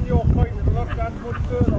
on your feet and look down wood further.